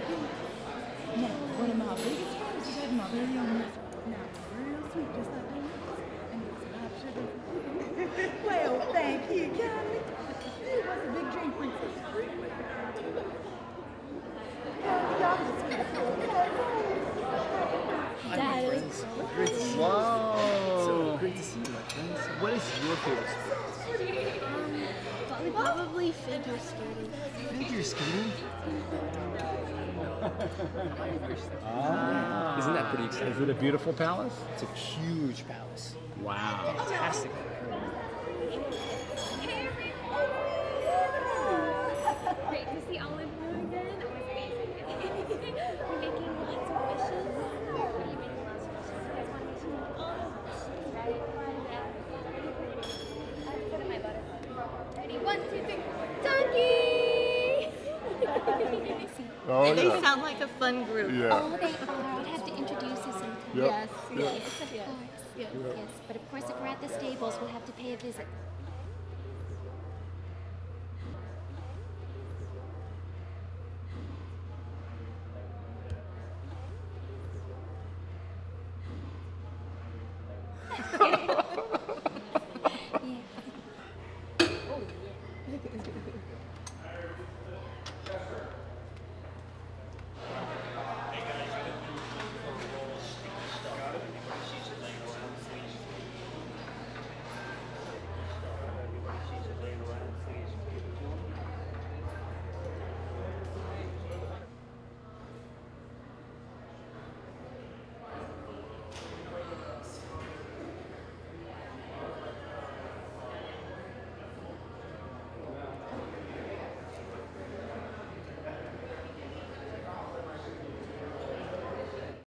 Now, one of my biggest friends is having my very own restaurant. Now, it's real sweet, just like donuts, and it's a lot of sugar. Well, thank you, kindly. It was a big dream, Princess. Y'all the sweetest little That is Great to see you. Wow. So great to see you, my friends. What is your favorite sport? probably figure skating. Figure skating? Ah. Isn't that pretty exciting? Is it a beautiful palace? It's a huge palace. Wow. Fantastic. Great to see all of you again. It was amazing. We're making lots of wishes. What are you making lots of wishes? You guys want to wish me all the wishes, right? Yeah. I'll put in my butterfly. Ready? 1, 2, 3. Donkey! Oh, They sound like a fun group. Yeah. Oh, they are. I'd have to introduce you sometime. Yep. Yes. Yep. Yes, of course. Yes. But of course, if we're at the stables, we'll have to pay a visit.